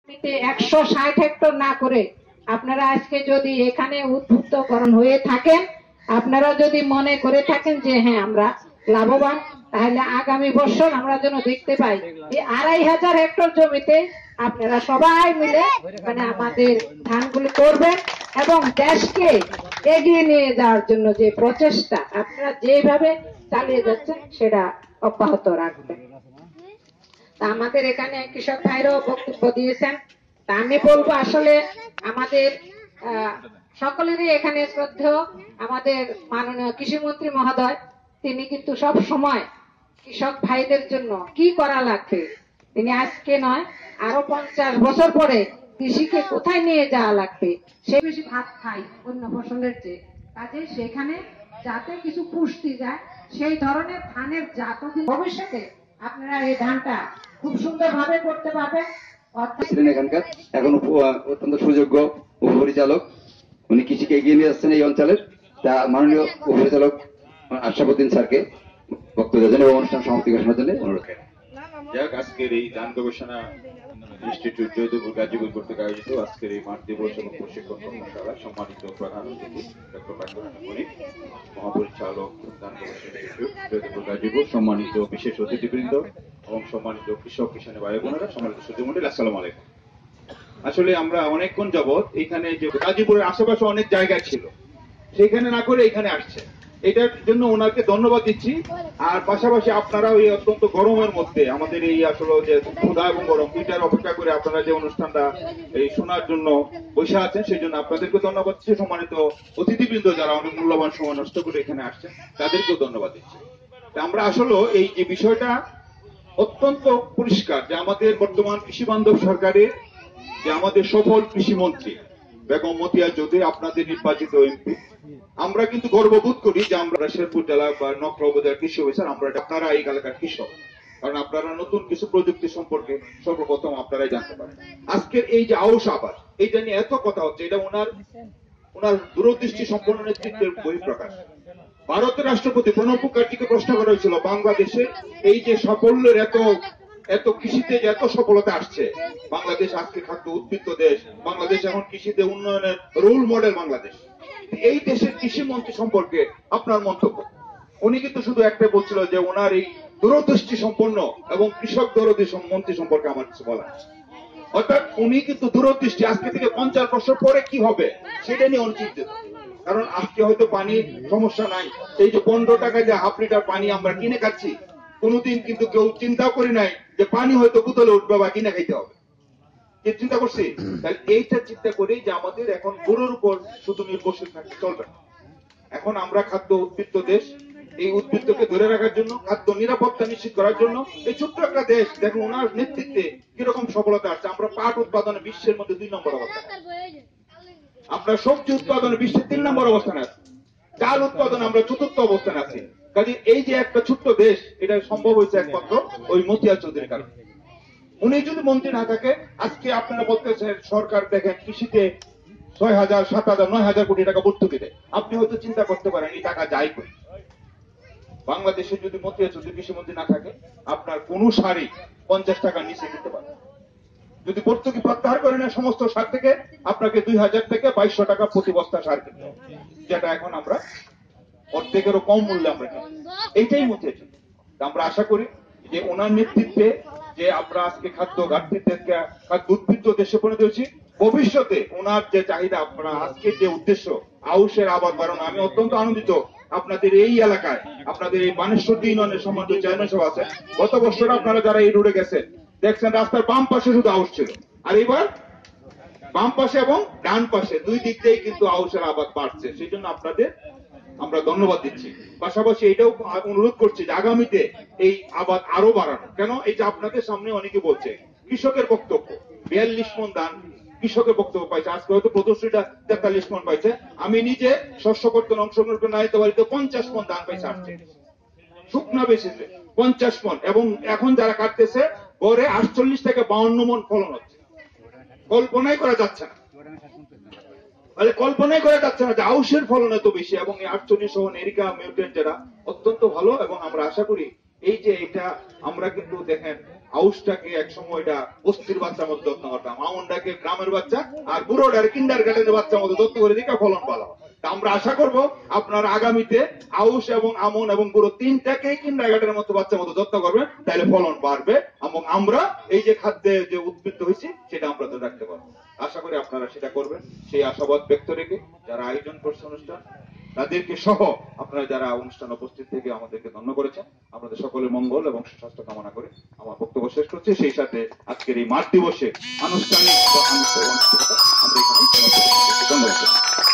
160 hectare না করে আপনারা আজকে যদি এখানে উদ্বুদ্ধকরণ হয়ে থাকেন, আপনারা যদি মনে করে থাকেন যে হ্যাঁ আমরা লাভবান, তাহলে আগামী বছর আমরা যেন দেখতে পাই এই 2500 হেক্টর জমিতে আপনারা সবাই মিলে মানে আমাদের ধানগুলি করবেন এবং দেশকে এগিয়ে নিয়ে যাওয়ার জন্য যে প্রচেষ্টা আপনারা যেভাবে চালিয়ে যাচ্ছেন সেটা অব্যাহত রাখবেন। আমাদের এখানে কৃষক ভাইরাও বক্তব্য দিয়েছেন। তা আমি বলবো আসলে আমাদের সকলেরই এখানে শ্রদ্ধেয় আমাদের মাননীয় কৃষিমন্ত্রী মহোদয়, তিনি কিন্তু সব সময় কৃষক ভাইদের জন্য কি করা লাগবে তিনি আজকে নয় আরো 50 বছর পরে কৃষিকে কোথায় নিয়ে যাওয়া লাগবে সে বেশি ভাত খাই অন্য ফসলের চেয়ে, কাজে সেখানে যাতে কিছু পুষ্টি যায় সেই ধরনের ধানের জাত ভবিষ্যতে আপনারা এই ধানটা খুব সুন্দরভাবে করতে পারবেন। এখানকার এখন অত্যন্ত সুযোগ্য উপপরিচালক, উনি কৃষিকে এগিয়ে নিয়ে যাচ্ছেন এই অঞ্চলের। তা মাননীয় উপপরিচালক আশরাফুদ্দিন স্যারকে বক্তব্য দেওয়ার জন্য এবং অনুষ্ঠান সমাপ্তি ঘোষণার জন্য অনুরোধ করেন। যাক, আজকের এই ধান গবেষণা ইনস্টিটিউট জয়দেবপুর গাজীপুর কর্তৃক আয়োজিত আজকের এই মাঠ দিবস এবং প্রশিক্ষণ কর্মশালা সম্মানিত প্রধান অতিথি ডক্টর মনির, মহাপরিচালক ধান গবেষণা ইনস্টিটিউট জয়দেবপুর গাজীপুর, সম্মানিত বিশেষ অতিথিবৃন্দ এবং সম্মানিত কৃষক কিষানী ভাই বোনেরা, সম্মানিত সুধীমণ্ডলী, আসসালামু আলাইকুম। আসলে আমরা অনেকক্ষণ যাবৎ এখানে যে গাজীপুরের আশেপাশে অনেক জায়গা ছিল সেখানে না করে এখানে আসছে, এটার জন্য ওনাকে ধন্যবাদ দিচ্ছি। আর পাশাপাশি আপনারা ওই অত্যন্ত গরমের মধ্যে আমাদের এই আসলে যে ক্ষুধা এবং গরম দুইটার অপেক্ষা করে আপনারা যে অনুষ্ঠানটা এই শোনার জন্য বসে আছেন সেই জন্য আপনাদেরকে ধন্যবাদ দিচ্ছি। সম্মানিত অতিথিবৃন্দ যারা অনেক মূল্যবান সময় নষ্ট করে এখানে আসছেন তাদেরকেও ধন্যবাদ দিচ্ছি। আমরা আসলে এই যে বিষয়টা অত্যন্ত পরিষ্কার যে আমাদের বর্তমান কৃষি বান্ধব সরকারের যে আমাদের সফল কৃষিমন্ত্রী বেগম মতিয়া চৌধুরী, আপনাদের নির্বাচিত এমপি, আমরা কিন্তু গর্ববোধ করি যে আমরা শেরপুর জেলা বা নকলা উপজেলার কৃষি অফিসার, আমরা আপনারা এই এলাকার কৃষক, কারণ আপনারা নতুন কিছু প্রযুক্তি সম্পর্কে সর্বপ্রথম আপনারাই জানতে পারেন। আজকের এই যে আউশ আবাদ, এইটা নিয়ে এত কথা হচ্ছে, এটা ওনার দূরদৃষ্টি সম্পন্ন নেতৃত্বের বহিঃপ্রকাশ। ভারতের রাষ্ট্রপতি প্রণব মুখার্জিকে প্রশ্ন করা হয়েছিল বাংলাদেশে এই যে সাফল্যের এত কৃষিতে যে এত সফলতা আসছে, বাংলাদেশ আজকে খাদ্য উদ্বৃত্ত দেশ, বাংলাদেশ এখন কৃষিতে উন্নয়নের রোল মডেল বাংলাদেশ, এই দেশের কৃষি মন্ত্রী সম্পর্কে আপনার মন্তব্য? উনি কিন্তু শুধু একটাই বলছিল যে ওনার এই দূরদৃষ্টি সম্পন্ন এবং কৃষক দরদী মন্ত্রী সম্পর্কে আমার কিছু বলা, অর্থাৎ উনি কিন্তু দূরদৃষ্টি আজকে থেকে 50 বছর পরে কি হবে সেটা নিয়ে অনুচিন্তিত। কারণ আজকে হয়তো পানির সমস্যা নাই, এই যে 15 টাকায় যে হাফ লিটার পানি আমরা কিনে খাচ্ছি, কোনোদিন কিন্তু কেউ চিন্তাও করি নাই যে পানি হয়তো বোতলে উঠবে বা কিনে খাইতে হবে, চিন্তা করছি। তাহলে এইটা চিন্তা করি যে আমাদের এখন গরুর উপর শুধু নির্ভরশীল থাকতে চলবে না। এখন আমরা খাদ্য উদ্বৃত্ত দেশ, এই উদ্বৃত্তকে ধরে রাখার জন্য, খাদ্য নিরাপত্তা নিশ্চিত করার জন্য এই ছোট্ট একটা দেশ দেখুন ওনার নেতৃত্বে কিরকম সফলতা আসছে। আমরা পাট উৎপাদনে বিশ্বের মধ্যে 2 নম্বর অবস্থানে, আমরা সবজি উৎপাদনে বিশ্বের 3 নম্বর অবস্থানে আছি, চাল উৎপাদনে আমরা 4র্থ অবস্থানে আছি। কাজে এই যে একটা ছোট্ট দেশ, এটা সম্ভব হয়েছে একমাত্র ওই মতিয়া চৌধুরীর কারণে। উনি যদি মন্ত্রী না থাকে, আজকে আপনারা বলতেছেন সরকার দেখেন কৃষিতে 6,000, 7,000, 9,000 কোটি টাকা ভর্তুকি দেয়, আপনি হয়তো চিন্তা করতে পারেন এই টাকা যায় কই। বাংলাদেশে যদি মতিয়া চৌধুরী কৃষিমন্ত্রী না থাকে, আপনার কোন সারই 50 টাকার নিচে কিনতে পারে। যদি ভর্তুকি প্রত্যাহার করে নেয় সমস্ত সার থেকে, আপনাকে 2,000 থেকে 2,200 টাকা প্রতি বস্তা সার কিনতে হবে, যেটা এখন আমরা অর্ধেকেরও কম মূল্যে আমরা কিনি। এইটাই মতিয়া চৌধুরী। আমরা আশা করি যে ওনার নেতৃত্বে যে আমরা আজকে খাদ্য ঘাটতি থেকে খাদ্য উদ্বৃত্ত দেশে পরিণত হয়েছি, ভবিষ্যতে ওনার যে চাহিদা, আপনারা আজকে যে উদ্দেশ্য আউশের আবাদ বাড়ানো, আমি অত্যন্ত আনন্দিত আপনাদের এই এলাকায়, আপনাদের এই বানেশ্বর ইউনিয়নের সম্বন্ধ চেয়ারম্যান সভা আছে। গত বছর আপনারা যারা এই রোডে গেছেন দেখছেন রাস্তার বাম পাশে শুধু আউশ ছিল, আর এবার বাম পাশে এবং ডান পাশে 2 দিক দিয়েই কিন্তু আউশের আবাদ বাড়ছে। সেই জন্য আপনাদের আমরা ধন্যবাদ দিচ্ছি। পাশাপাশি এটাও অনুরোধ করছি যে আগামীতে এই আবাদ আরো বাড়ানো। কেন এই যে আপনাদের সামনে অনেকে বলছে কৃষকের বক্তব্য 42 মণ ধান কৃষকের বক্তব্য পাইছে, আজকে হয়তো প্রদর্শনীটা 43 মণ পাইছে। আমি নিজে শস্য কর্তন অংশগ্রহণ করে নাইতে বাড়িতে 50 মণ ধান পাইছে, আসছে শুকনা বেশিছে 50 মণ, এবং এখন যারা কাটতেছে গড়ে 48 থেকে 52 মণ ফলন হচ্ছে। কল্পনাই করা যাচ্ছে না, কল্পনাই করা যাচ্ছে না যে আউশের ফলন এত বেশি, এবং এই 48 সহ এরিকা মিউটেন্ট যেটা অত্যন্ত ভালো। এবং আমরা আশা করি এই যে এটা আমরা কিন্তু দেখেন আউশটাকে এক সময় এটা বস্তির বাচ্চার মতো যত্ন করতাম, আমনটাকে গ্রামের বাচ্চা, আর বুড়োটার কিন্ডার গার্ডেনের বাচ্চার মতো যত্ন করে দিকে ফলন ভালো হয়। তা আমরা আশা করব আপনারা আগামীতে আউশ এবং আমন এবং বুড়ো তিনটাকেই কিন্ডার গার্ডেনের মতো বাচ্চার মতো যত্ন করবেন, তাহলে ফলন বাড়বে এবং আমরা এই যে খাদ্যে যে উদ্বৃত্ত হয়েছি সেটা আমরা ধরে রাখতে পারবো। আশা করি আপনারা সেটা করবেন, সেই আশাবাদ ব্যক্ত রেখে যারা আয়োজন করছে অনুষ্ঠান তাদেরকে সহ আপনারা যারা অনুষ্ঠান উপস্থিত থেকে আমাদেরকে ধন্য করেছেন, আপনাদের সকলের মঙ্গল এবং সুস্বাস্থ্য কামনা করে আমার বক্তব্য শেষ করছি। সেই সাথে আজকের এই মাঠ দিবসে আনুষ্ঠানিক আমরা এখানে ধন্যবাদ।